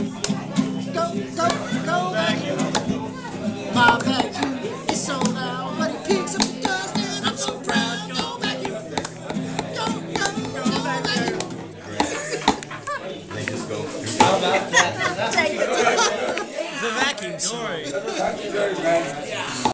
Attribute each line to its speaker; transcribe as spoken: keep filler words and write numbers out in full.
Speaker 1: Go, go, go vacuum. My vacuum is so loud, but it picks up the dust, and I'm so proud. Go vacuum. Go, go, go vacuum.
Speaker 2: They just go through.
Speaker 3: How about that?
Speaker 1: Take it.
Speaker 3: The vacuum story.